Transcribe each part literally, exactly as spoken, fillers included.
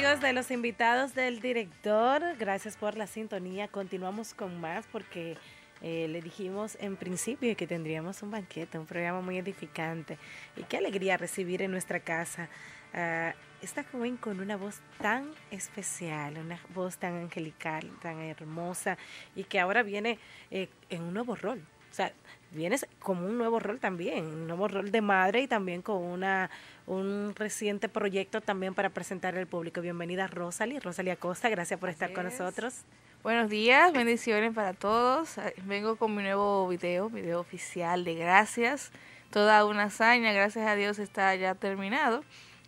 amigos de los invitados del director, gracias por la sintonía. Continuamos con más porque eh, le dijimos en principio que tendríamos un banquete, un programa muy edificante. Y qué alegría recibir en nuestra casa a esta joven con una voz tan especial, una voz tan angelical, tan hermosa y que ahora viene eh, en un nuevo rol. O sea, vienes como un nuevo rol también, un nuevo rol de madre y también con una un reciente proyecto también para presentar al público. Bienvenida Rosalía, Rosalía Acosta, gracias por Así estar con es. nosotros. Buenos días, bendiciones para todos. Vengo con mi nuevo video, video oficial de gracias. Toda una hazaña, gracias a Dios está ya terminado.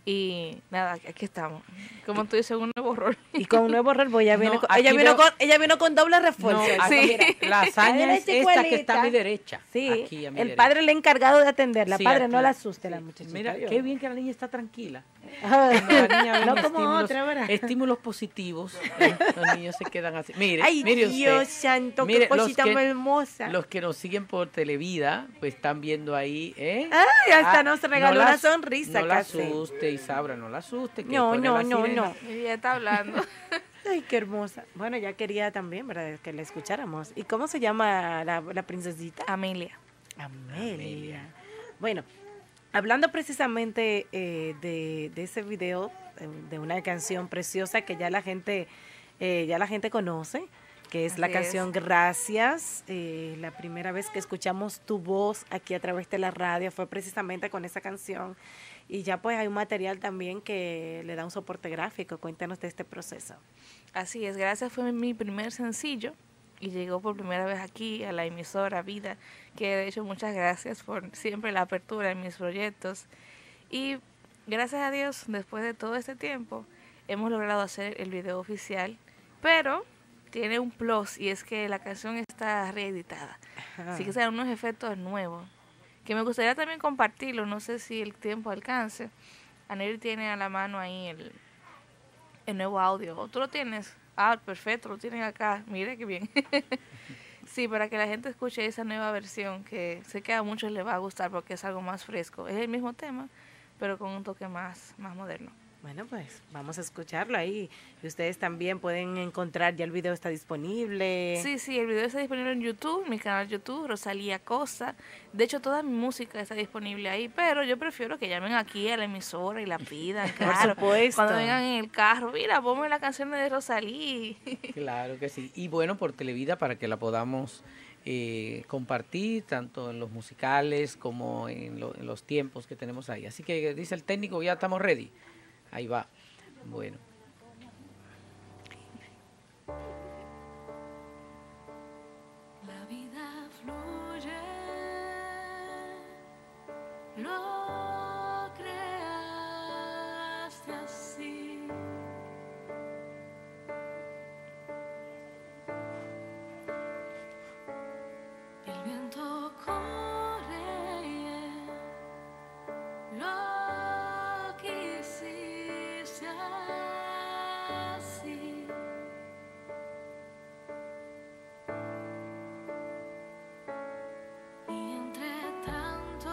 Y nada, aquí estamos. Como tú dices, un nuevo rol. Y con un nuevo rol, pues ella, viene, No, con, ella, aquí vino veo- con, ella vino con doble refuerzo. No, Aquí, aquí, mira. la hazaña es Ay, esta que está a mi chicuelita. derecha. Sí, Aquí a mi el derecha. padre le ha encargado de atenderla. Sí, Padre, aquí, no la asuste sí. la muchachita. Mira, ¿vio? qué bien que la niña está tranquila. Ah, Cuando la niña ve no como estímulos, otra, ¿verdad? estímulos positivos, eh, los niños se quedan así. Mire, Ay, mire usted. Dios santo, Mire, qué los cosita que- más hermosa. Los que nos siguen por Televida, pues están viendo ahí, ¿eh? Ay, hasta Ah, nos regaló no la una as- sonrisa No la casi. asuste, Isaura, no la asuste. Que No, pone no, la no, sirena. no. Y ya está hablando. Ay, qué hermosa. Bueno, ya quería también, ¿verdad? Que la escucháramos. ¿Y cómo se llama la, la princesita? Amelia. Amelia. Amelia. Bueno, hablando precisamente eh, de, de ese video, eh, de una canción preciosa que ya la gente, eh, ya la gente conoce, que es la Así canción es. Gracias. Eh, la primera vez que escuchamos tu voz aquí a través de la radio fue precisamente con esa canción. Y ya pues hay un material también que le da un soporte gráfico. Cuéntanos de este proceso. Así es, gracias fue mi primer sencillo y llegó por primera vez aquí a la emisora Vida, que de hecho muchas gracias por siempre la apertura en mis proyectos. Y gracias a Dios, después de todo este tiempo, hemos logrado hacer el video oficial, pero tiene un plus y es que la canción está reeditada. Así que serán unos efectos nuevos, que me gustaría también compartirlo, no sé si el tiempo alcance. Anel tiene a la mano ahí el, el nuevo audio. ¿O tú lo tienes? Ah, perfecto, lo tienen acá. Mire qué bien. Sí, para que la gente escuche esa nueva versión, que sé que a muchos les va a gustar porque es algo más fresco. Es el mismo tema, pero con un toque más, más moderno. Bueno, pues vamos a escucharlo ahí. Y ustedes también pueden encontrar, ya el video está disponible. Sí, sí, el video está disponible en YouTube, mi canal YouTube, Rosalía Cosa. De hecho, toda mi música está disponible ahí, pero yo prefiero que llamen aquí a la emisora y la pidan, claro. supuesto. Cuando vengan en el carro, mira, ponme la canción de Rosalía. Claro que sí. Y bueno, por Televida para que la podamos eh, compartir, tanto en los musicales como en, lo- en los tiempos que tenemos ahí. Así que dice el técnico, ya estamos ready. Ahí va. Bueno. La vida fluye, lo creaste así. El viento corre, lo quisiste así. Y entre tanto,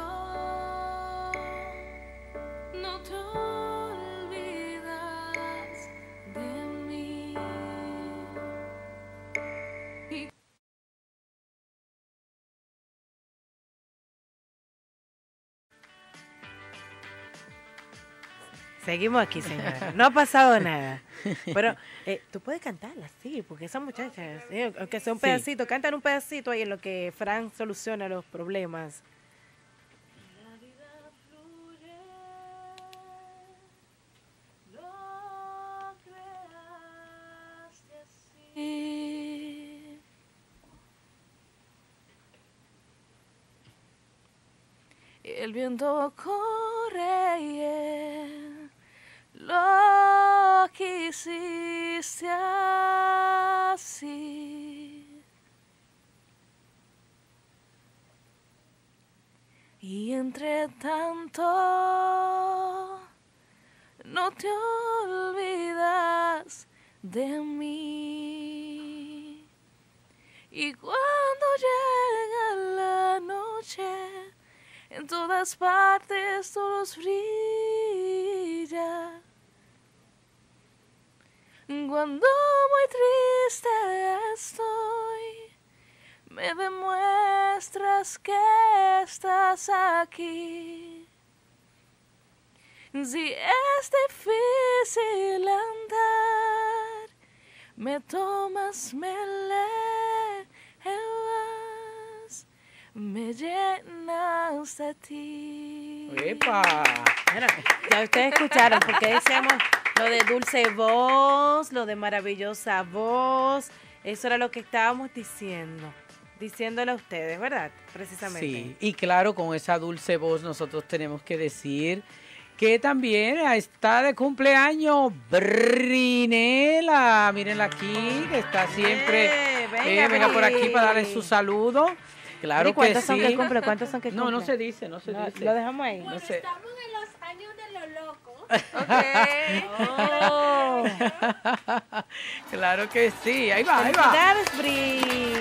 no te olvidas de mí. Y Seguimos aquí, señora. No ha pasado nada. Pero eh, tú puedes cantarla, sí, porque esa muchacha, sí, aunque sea un Sí. pedacito, cantan un pedacito ahí en lo que Fran soluciona los problemas. la vida fluye, lo creaste así. El viento corre, yeah, lo quisiste así. Y entre tanto, no te olvidas de mí. Y cuando llega la noche, en todas partes tu luz brilla. Cuando muy triste estoy, me demuestras que estás aquí. Si es difícil andar, me tomas, me elevas, me llenas de ti. ¡Epa! Bueno, ya ustedes escucharon, porque decíamos lo de dulce voz, lo de maravillosa voz. Eso era lo que estábamos diciendo, diciéndole a ustedes, ¿verdad? Precisamente. Sí, y claro, con esa dulce voz nosotros tenemos que decir que también está de cumpleaños Brinela. Mírenla aquí, que está siempre. Eh, venga, Eh, venga por aquí Bri. para darle su saludo. Claro ¿Y que cuántos son sí. que cumple? ¿Cuántos son que cumple? No, no se dice, no se No, dice. lo dejamos ahí. No sé. Estamos en los años de lo loco. Ok. Oh. Claro que sí. Ahí va, ahí va. Felicidades, Bri.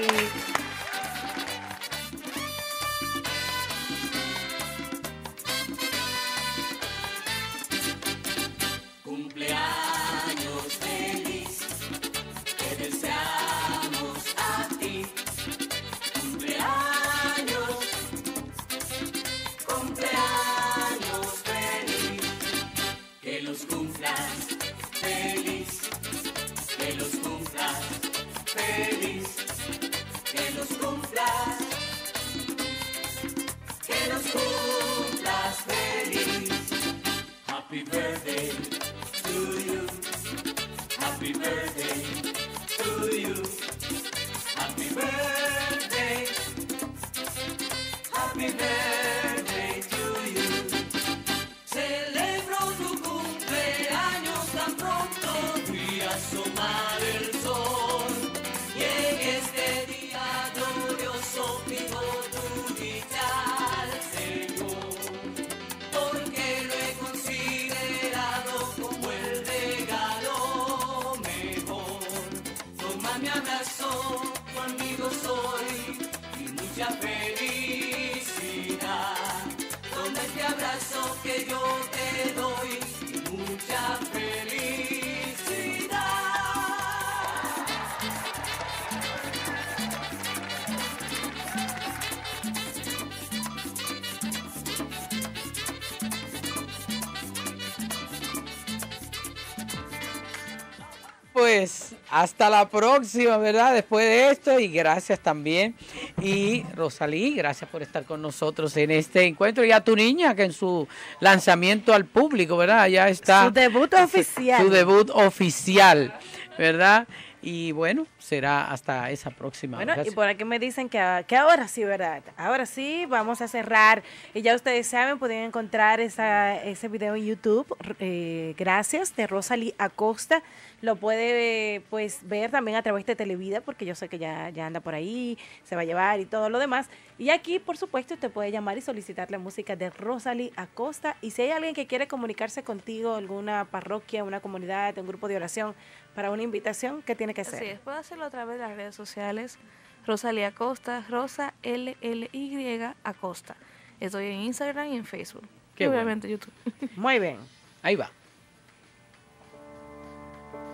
Pues hasta la próxima, ¿verdad? Después de esto, y gracias también. Y Rosalí, gracias por estar con nosotros en este encuentro. Y a tu niña, que en su lanzamiento al público, ¿verdad? Ya está. Su debut oficial. Su debut oficial, ¿verdad? Y bueno, será hasta esa próxima. Bueno, y Gracias. por aquí me dicen que, a- que ahora sí, ¿verdad? Ahora sí, vamos a cerrar. Y ya ustedes saben, pueden encontrar esa, ese video en YouTube. eh, gracias, de Rosalí Acosta. Lo puede pues ver también a través de Televida, porque yo sé que ya, ya anda por ahí, se va a llevar y todo lo demás. Y aquí, por supuesto, usted puede llamar y solicitar la música de Rosalí Acosta. Y si hay alguien que quiere comunicarse contigo, alguna parroquia, una comunidad, un grupo de oración, para una invitación, ¿qué tiene que hacer? Así es, puedo hacerlo a través de las redes sociales. Rosalía Acosta, Rosa L L Y Acosta. Estoy en Instagram y en Facebook. Qué y bueno. obviamente YouTube. Muy bien. Ahí va.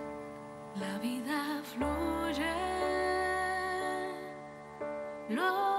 La vida fluye, no